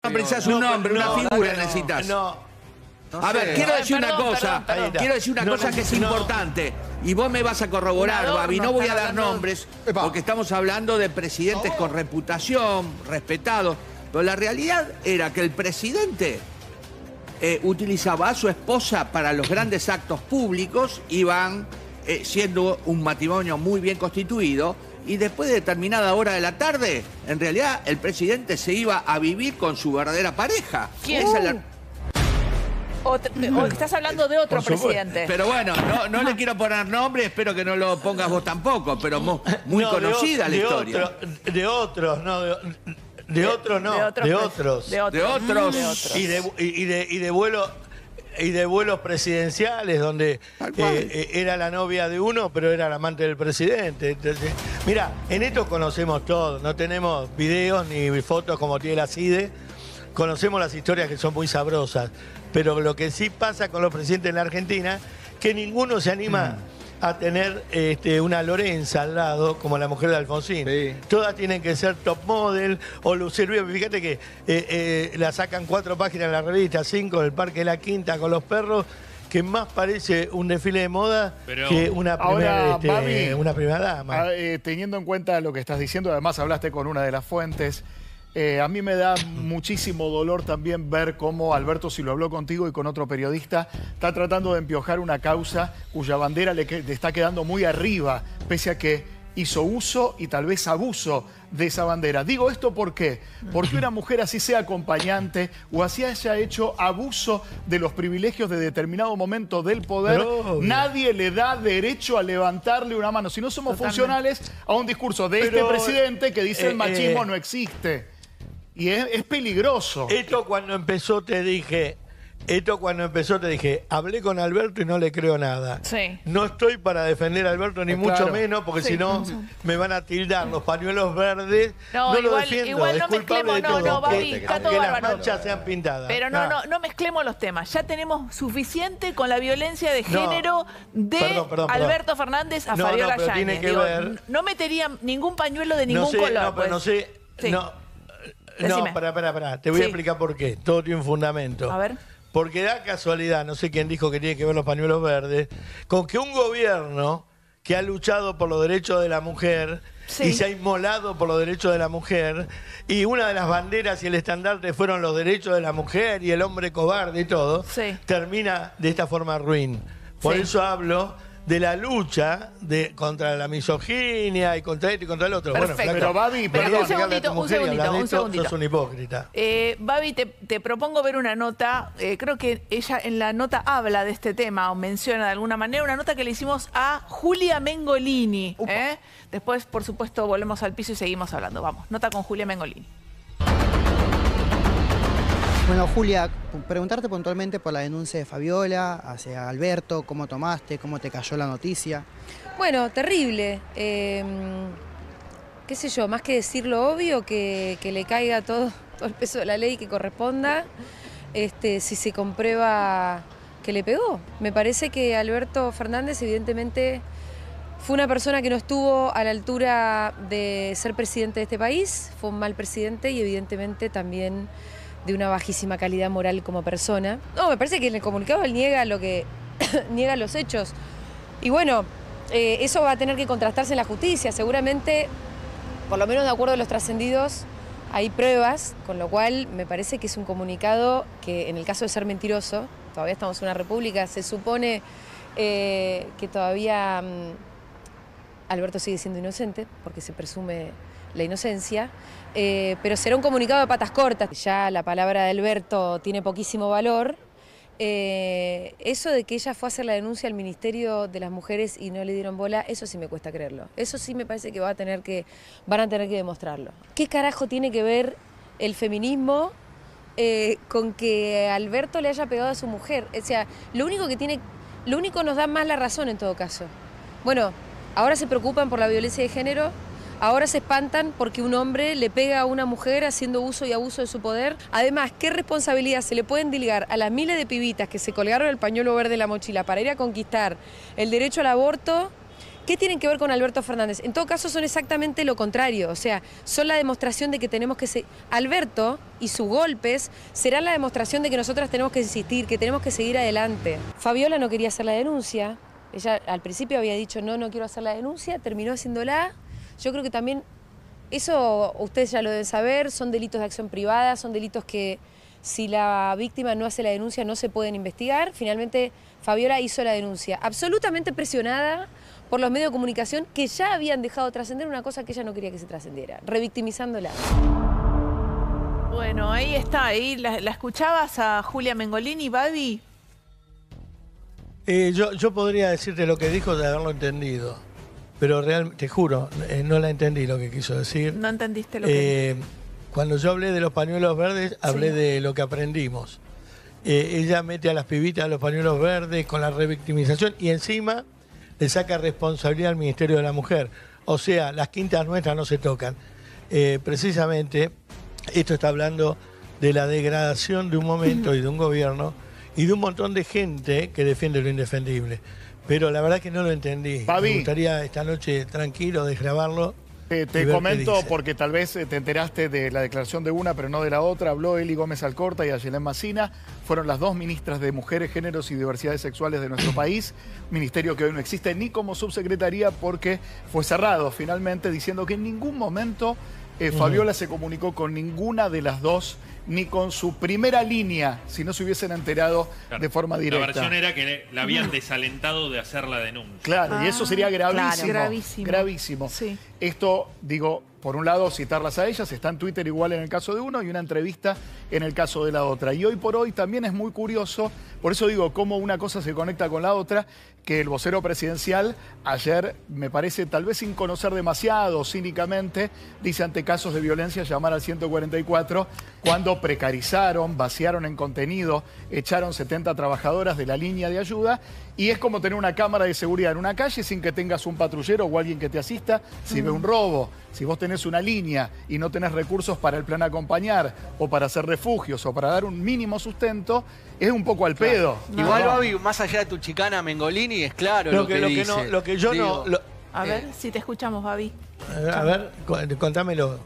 No precisas un nombre, una figura necesitas. A ver, quiero decir una cosa, quiero decir una cosa que es importante. Y vos me vas a corroborar, Babi, no voy a dar nombres, porque estamos hablando de presidentes con reputación, respetados. Pero la realidad era que el presidente utilizaba a su esposa para los grandes actos públicos, iban siendo un matrimonio muy bien constituido, y después de determinada hora de la tarde, en realidad el presidente se iba a vivir con su verdadera pareja. ¿Quién? O estás hablando de otro presidente. Pero bueno, no le quiero poner nombre, espero que no lo pongas vos tampoco, pero muy conocida la historia. De otros. Y de vuelos presidenciales donde era la novia de uno, pero era la amante del presidente. Entonces, mira, en esto conocemos todo. No tenemos videos ni fotos como tiene la CIDE. Conocemos las historias que son muy sabrosas. Pero lo que sí pasa con los presidentes en la Argentina, que ninguno se anima a tener una Lorenza al lado, como la mujer de Alfonsín. Sí. Todas tienen que ser top model o lucir bien. Fíjate que la sacan 4 páginas en la revista, 5 del Parque de la Quinta con los perros, que más parece un desfile de moda que una primera dama. Teniendo en cuenta lo que estás diciendo, además hablaste con una de las fuentes. A mí me da muchísimo dolor también ver cómo Alberto, si lo habló contigo y con otro periodista, está tratando de empiojar una causa cuya bandera le está quedando muy arriba, pese a que hizo uso y tal vez abuso de esa bandera. Digo esto ¿por qué? Porque una mujer así sea acompañante o así haya hecho abuso de los privilegios de determinado momento del poder, nadie le da derecho a levantarle una mano. Si no somos funcionales a un discurso de este presidente que dice el machismo no existe. Y es peligroso. Esto cuando empezó te dije, hablé con Alberto y no le creo nada. Sí. No estoy para defender a Alberto, ni mucho menos, porque si no me van a tildar los pañuelos verdes. No lo defiendo, igual es no culpable mezclemos, de todo. Babi, está todo que las bárbaro. manchas sean pintadas. Pero no mezclemos los temas. Ya tenemos suficiente con la violencia de género de Alberto Fernández a Fabiola pero tiene Yáñez. que ver. No metería ningún pañuelo de ningún color. No, pero no sé. Sí. No, pará. Te voy a explicar por qué. Todo tiene un fundamento. A ver. Porque da casualidad, no sé quién dijo que tiene que ver los pañuelos verdes, con que un gobierno que ha luchado por los derechos de la mujer y se ha inmolado por los derechos de la mujer, y una de las banderas y el estandarte fueron los derechos de la mujer y el hombre cobarde y todo, termina de esta forma ruin. Por eso hablo de la lucha contra la misoginia y contra esto y contra el otro. Perfecto. Bueno, pero Babi, un segundito. Sos un hipócrita. Babi, te propongo ver una nota, creo que ella en la nota habla de este tema o menciona de alguna manera, una nota que le hicimos a Julia Mengolini. Después, por supuesto, volvemos al piso y seguimos hablando. Vamos, nota con Julia Mengolini. Bueno, Julia, preguntarte puntualmente por la denuncia de Fabiola hacia Alberto, cómo tomaste, cómo te cayó la noticia. Bueno, terrible. Qué sé yo, más que decir lo obvio, que le caiga todo el peso de la ley que corresponda, si se comprueba que le pegó. Me parece que Alberto Fernández evidentemente fue una persona que no estuvo a la altura de ser presidente de este país, fue un mal presidente y evidentemente también de una bajísima calidad moral como persona. No, me parece que en el comunicado él niega niega los hechos. Y bueno, eso va a tener que contrastarse en la justicia. Seguramente, por lo menos de acuerdo a los trascendidos, hay pruebas, con lo cual me parece que es un comunicado que en el caso de ser mentiroso, todavía estamos en una república, se supone que todavía Alberto sigue siendo inocente, porque se presume la inocencia, pero será un comunicado de patas cortas. Ya la palabra de Alberto tiene poquísimo valor. Eso de que ella fue a hacer la denuncia al Ministerio de las Mujeres y no le dieron bola, eso sí me cuesta creerlo. Eso sí me parece que van a tener que demostrarlo. ¿Qué carajo tiene que ver el feminismo con que Alberto le haya pegado a su mujer? O sea, lo único nos da más la razón en todo caso. Bueno, ahora se preocupan por la violencia de género. Ahora se espantan porque un hombre le pega a una mujer haciendo uso y abuso de su poder. Además, ¿qué responsabilidad se le pueden delegar a las miles de pibitas que se colgaron el pañuelo verde de la mochila para ir a conquistar el derecho al aborto ¿Qué tienen que ver con Alberto Fernández? En todo caso son exactamente lo contrario, o sea, son la demostración de que tenemos que... Alberto y sus golpes serán la demostración de que nosotras tenemos que insistir, que tenemos que seguir adelante. Fabiola no quería hacer la denuncia, ella al principio había dicho no quiero hacer la denuncia, terminó haciéndola. Yo creo que también, eso ustedes ya lo deben saber, son delitos de acción privada, son delitos que si la víctima no hace la denuncia no se pueden investigar. Finalmente Fabiola hizo la denuncia, absolutamente presionada por los medios de comunicación que ya habían dejado trascender una cosa que ella no quería que se trascendiera, revictimizándola. Bueno, ahí está, ahí la escuchabas a Julia Mengolini, Babi. Yo podría decirte lo que dijo de haberlo entendido, pero realmente, te juro, no la entendí lo que quiso decir. No entendiste lo que dijo. Cuando yo hablé de los pañuelos verdes, hablé de lo que aprendimos. Ella mete a las pibitas a los pañuelos verdes con la revictimización y encima le saca responsabilidad al Ministerio de la Mujer. O sea, las quintas nuestras no se tocan. Precisamente, esto está hablando de la degradación de un momento y de un gobierno y de un montón de gente que defiende lo indefendible. Pero la verdad que no lo entendí. Fabi, me gustaría esta noche tranquilo desgrabarlo. Te comento porque tal vez te enteraste de la declaración de una, pero no de la otra. Habló Eli Gómez Alcorta y Ayelén Massina. Fueron las dos ministras de Mujeres, Géneros y Diversidades Sexuales de nuestro país. Ministerio que hoy no existe ni como subsecretaría porque fue cerrado finalmente, diciendo que en ningún momento Fabiola se comunicó con ninguna de las dos, ni con su primera línea, si no se hubiesen enterado de forma directa. La versión era que la habían desalentado de hacer la denuncia. Claro, y eso sería gravísimo. Claro, gravísimo. Gravísimo. Sí. Esto, digo, por un lado, citarlas a ellas, está en Twitter igual en el caso de uno y una entrevista en el caso de la otra. Y hoy por hoy también es muy curioso, por eso digo, cómo una cosa se conecta con la otra, que el vocero presidencial ayer, me parece, tal vez sin conocer demasiado, cínicamente, dice ante casos de violencia llamar al 144, cuando precarizaron, vaciaron en contenido, echaron 70 trabajadoras de la línea de ayuda, y es como tener una cámara de seguridad en una calle sin que tengas un patrullero o alguien que te asista si ve un robo. Si vos tenés una línea y no tenés recursos para el plan acompañar o para hacer refugios o para dar un mínimo sustento, es un poco al pedo. No. Igual, Babi, más allá de tu chicana Mengolini, es claro lo que dice. Lo que yo digo, a ver, si te escuchamos, Babi. A ver, contámelo.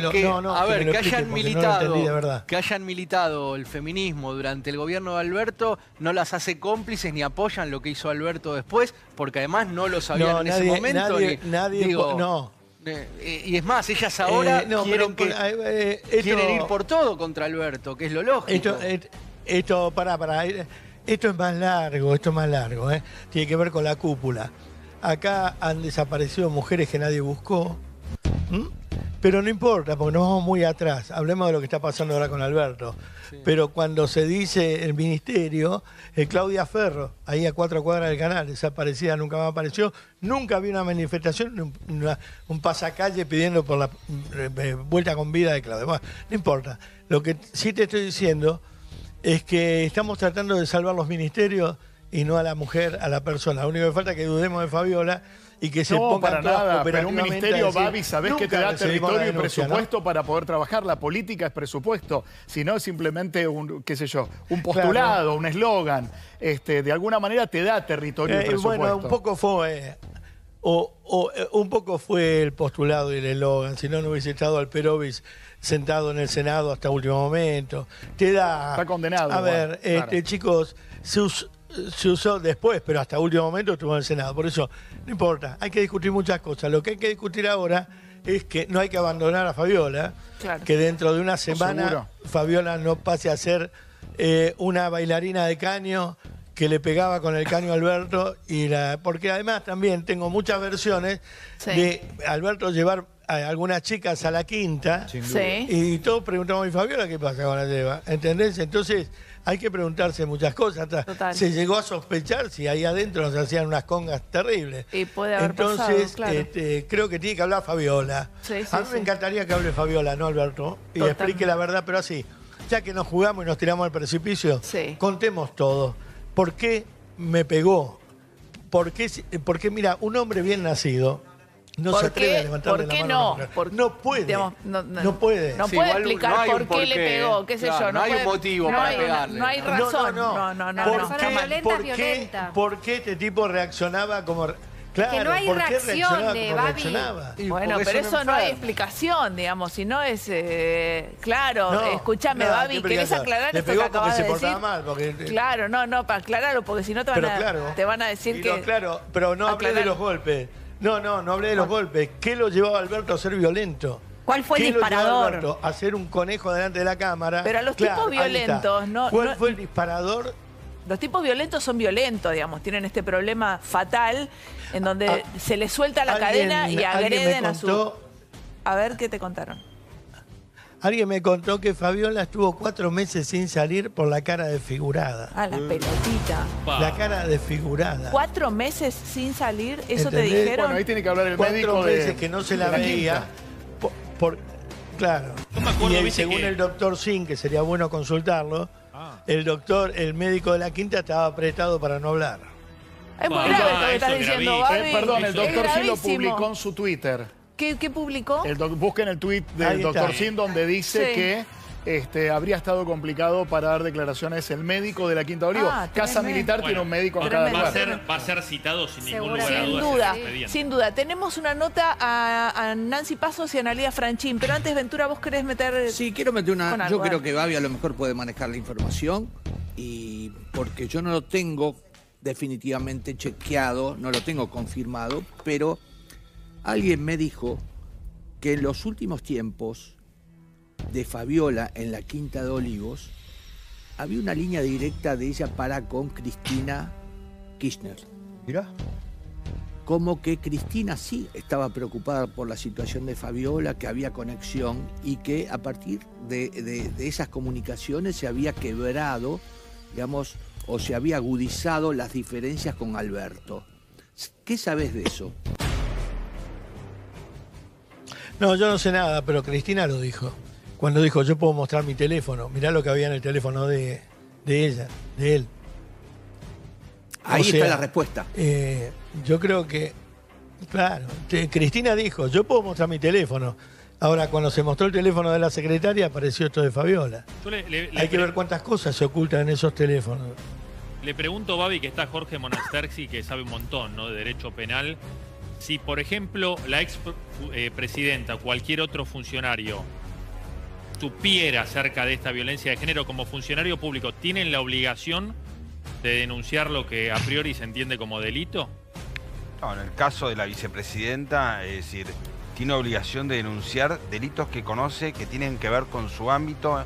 Que hayan militado el feminismo durante el gobierno de Alberto no las hace cómplices ni apoyan lo que hizo Alberto después, porque además no lo sabían en ese momento. Y es más, ellas ahora quieren ir por todo contra Alberto, que es lo lógico. Esto es más largo, Tiene que ver con la cúpula. Acá han desaparecido mujeres que nadie buscó, pero no importa, porque nos vamos muy atrás. Hablemos de lo que está pasando ahora con Alberto. Sí. Pero cuando se dice el ministerio, Claudia Ferro, ahí a 4 cuadras del canal, desaparecida, nunca más apareció, nunca había una manifestación, un pasacalle pidiendo por la vuelta con vida de Claudia. Bueno, no importa. Lo que sí te estoy diciendo es que estamos tratando de salvar los ministerios y no a la mujer, a la persona. Lo único que falta es que dudemos de Fabiola y que se ponga para nada, pero un ministerio, Babi, sabés que te da territorio y presupuesto, ¿no?, para poder trabajar. La política es presupuesto, si no es simplemente un, qué sé yo, un postulado, claro, un eslogan. De alguna manera te da territorio y presupuesto. Bueno, un poco fue el postulado y el eslogan, si no hubiese estado Alperovich sentado en el Senado hasta último momento. Te da... Está condenado. A ver, claro, chicos, se usó después, pero hasta último momento estuvo en el Senado. Por eso, no importa, hay que discutir muchas cosas. Lo que hay que discutir ahora es que no hay que abandonar a Fabiola, claro, que dentro de una semana Fabiola no pase a ser una bailarina de caño que le pegaba con el caño a Alberto, porque además también tengo muchas versiones de Alberto llevar a algunas chicas a la quinta, y todos preguntamos, ¿y Fabiola qué pasa con la lleva? ¿Entendés? Entonces hay que preguntarse muchas cosas. Se llegó a sospechar si ahí adentro nos hacían unas congas terribles. Y puede haber Entonces, pasado, claro, creo que tiene que hablar Fabiola. A mí me encantaría que hable Fabiola, no Alberto, y explique la verdad, pero así, ya que nos jugamos y nos tiramos al precipicio, contemos todo. ¿Por qué me pegó? Porque mira, un hombre bien nacido no se atreve a levantarle la mano a una mujer. No puede. Digamos, no puede. No puede explicar por qué le pegó, qué sé yo. No hay un motivo para pegarle. No hay razón. ¿Por qué este tipo reaccionaba como... Claro, que no hay ¿por qué reacción de Babi. Bueno, pero eso no hay explicación, digamos, si no es... claro, No, escúchame, no, Babi, ¿querés aclarar le esto pegó que acabas de porque decir? se portaba mal, porque... Claro, no, para aclararlo, porque si no te van a decir que... Claro, pero no hablé de los golpes. No hablé de los golpes. ¿Qué lo llevaba a Alberto a ser violento? ¿Cuál fue el ¿Qué disparador? lo llevó a Alberto a hacer un conejo delante de la cámara? Pero a los tipos violentos, ¿Cuál fue el disparador? Los tipos violentos son violentos, digamos, tienen este problema fatal en donde se les suelta la cadena y agreden a su... A ver, ¿qué te contaron? Alguien me contó que Fabiola estuvo 4 meses sin salir por la cara desfigurada. Ah, la pelotita. La cara desfigurada. 4 meses sin salir, ¿eso ¿Entendés? te dijeron? Bueno, ahí tiene que hablar el médico 4 meses que no se la veía. Claro. Yo me acuerdo, Y según el doctor Sin, que sería bueno consultarlo, Ah. el médico de la Quinta estaba apretado para no hablar. Es muy grave lo que estás eso es diciendo, gravísimo. Babi. Perdón, el doctor Es Sin lo gravísimo. publicó en su Twitter. ¿Qué publicó? Busquen el tweet Ahí del está. doctor Sin donde dice Sí. que habría estado complicado para dar declaraciones el médico de la Quinta de Olivo. Casa tremendo. Militar tiene un médico en cada Tremendo. lugar. Va a ser citado sin ningún lugar a Sin dudas. duda, en el expediente. sin duda. Tenemos una nota a Nancy Pasos y a Analía Franchín, pero antes, Ventura, vos querés meter... Sí, quiero meter con una... algo, Yo creo que Babi a lo mejor puede manejar la información y porque yo no lo tengo definitivamente chequeado, no lo tengo confirmado, pero alguien me dijo que en los últimos tiempos de Fabiola en la Quinta de Olivos había una línea directa de ella para con Cristina Kirchner. Mirá. Como que Cristina sí estaba preocupada por la situación de Fabiola, que había conexión y que a partir de esas comunicaciones se había quebrado, digamos, o se había agudizado las diferencias con Alberto. ¿Qué sabes de eso? No, yo no sé nada, pero Cristina lo dijo. Cuando dijo, yo puedo mostrar mi teléfono. Mirá lo que había en el teléfono de ella, de él. Ahí O sea, está la respuesta. Yo creo que, claro, Cristina dijo, yo puedo mostrar mi teléfono. Ahora, cuando se mostró el teléfono de la secretaria, apareció esto de Fabiola. Yo Hay que ver cuántas cosas se ocultan en esos teléfonos. Le pregunto, Babi, que está Jorge Monastersi, que sabe un montón, ¿no?, de derecho penal. Si, por ejemplo, la ex presidenta o cualquier otro funcionario supiera acerca de esta violencia de género como funcionario público, ¿tienen la obligación de denunciar lo que a priori se entiende como delito? No, en el caso de la vicepresidenta, es decir, tiene obligación de denunciar delitos que conoce que tienen que ver con su ámbito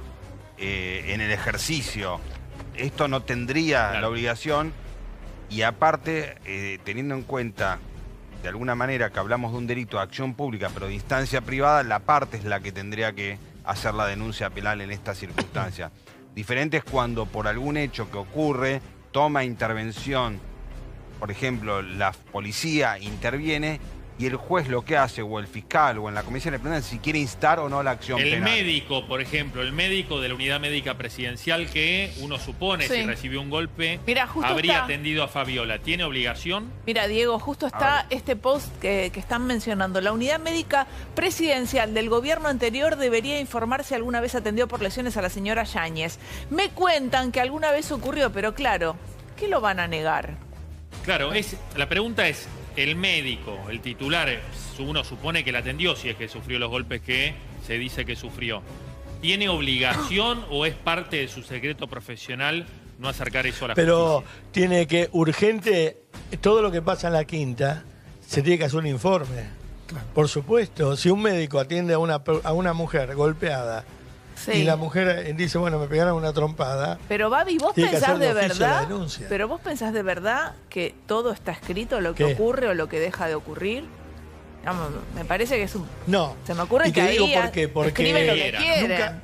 en el ejercicio. Esto no tendría la obligación y aparte, teniendo en cuenta de alguna manera que hablamos de un delito de acción pública pero de instancia privada, la parte es la que tendría que hacer la denuncia penal en estas circunstancias. Diferente es cuando por algún hecho que ocurre toma intervención, por ejemplo, la policía interviene y el juez lo que hace, o el fiscal, o en la comisión penal, si quiere instar o no la acción penal. El médico, por ejemplo, el médico de la unidad médica presidencial que uno supone si recibió un golpe, habría atendido a Fabiola. ¿Tiene obligación? Mira, Diego, justo está este post que están mencionando. La unidad médica presidencial del gobierno anterior debería informar si alguna vez atendió por lesiones a la señora Yáñez. Me cuentan que alguna vez ocurrió, pero claro, ¿qué lo van a negar? Claro, la pregunta es, el médico, el titular, uno supone que la atendió si es que sufrió los golpes que se dice que sufrió. ¿Tiene obligación o es parte de su secreto profesional no acercar eso a la justicia? Pero tiene que, urgente, todo lo que pasa en la Quinta, se tiene que hacer un informe. Claro. Por supuesto, si un médico atiende a una mujer golpeada y la mujer dice, bueno, me pegaron una trompada. Pero Babi, ¿vos tiene que pensás hacer de verdad? denuncia. Pero vos pensás de verdad que todo está escrito, lo que ocurre o lo que deja de ocurrir. Vamos, me parece que es un... No. Se me ocurre que ahí porque escriben lo que quieren.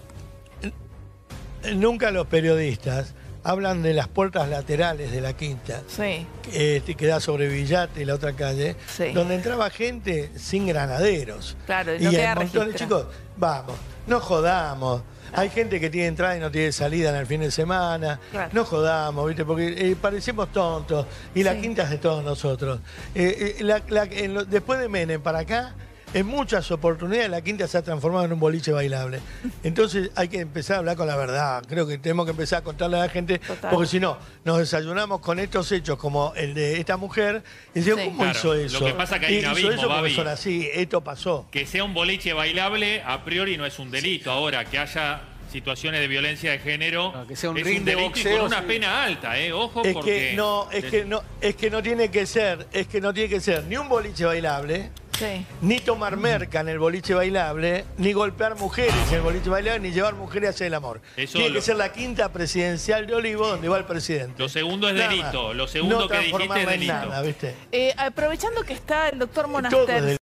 Nunca los periodistas hablan de las puertas laterales de la Quinta, que da sobre Villate y la otra calle, donde entraba gente sin granaderos. Claro, y un montón de chicos, vamos, no jodamos. Hay gente que tiene entrada y no tiene salida en el fin de semana. Claro. No jodamos, ¿viste? Porque parecemos tontos y la Quinta es de todos nosotros. Después de Menem para acá, en muchas oportunidades la Quinta se ha transformado en un boliche bailable. Entonces hay que empezar a hablar con la verdad. Creo que tenemos que empezar a contarle a la gente, porque si no, nos desayunamos con estos hechos como el de esta mujer y decimos, ¿cómo hizo eso? Lo que pasa que hay un abismo, hizo Babi. así, esto pasó. Que sea un boliche bailable a priori no es un delito. Ahora, que haya situaciones de violencia de género, que sea un es ring un de delito boxeo, y con una sí. pena alta, ojo, Es porque... que no tiene que ser, ni un boliche bailable, ni tomar merca en el boliche bailable, ni golpear mujeres en el boliche bailable, ni llevar mujeres hacia el amor. Tiene que ser la Quinta Presidencial de Olivo donde va el presidente. Lo segundo es delito, lo segundo que dijiste es delito. Nada, ¿viste? Aprovechando que está el doctor Monasterski.